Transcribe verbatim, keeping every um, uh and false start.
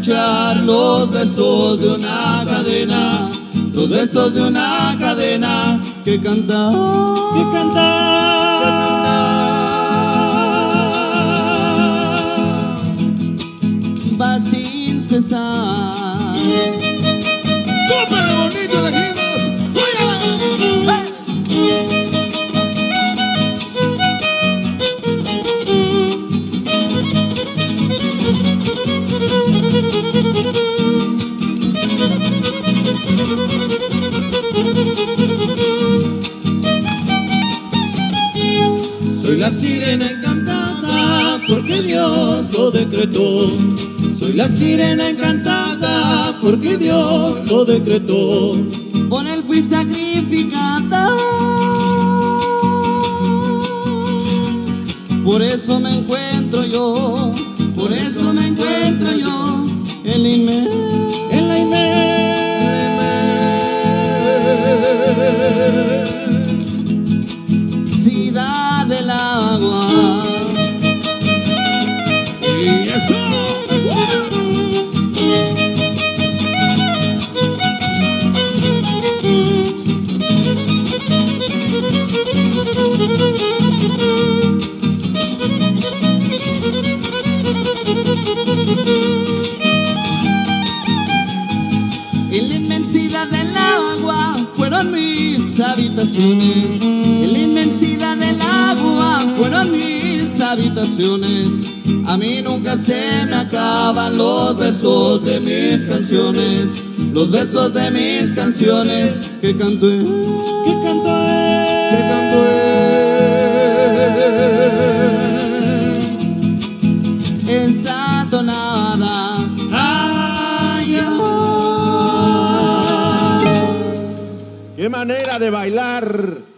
escuchar los besos de una cadena, los besos de una cadena que canta, que canta, va sin cesar. ¡Súper bonito, elegidos! Soy la sirena encantada porque Dios lo decretó. Soy la sirena encantada porque Dios lo decretó. Por él fui sacrificada, por eso me encuentro yo, por eso me encuentro yo en la inmensidad, en la inmensidad del agua. ¡Y eso! En la inmensidad del agua fueron mis habitaciones. En la inmensidad del agua fueron mis habitaciones. A mí nunca se me acaban los versos de mis canciones, los versos de mis canciones que canto él, que canto él, que canto él. Esta tonada, ay, ay. ¡Qué manera de bailar!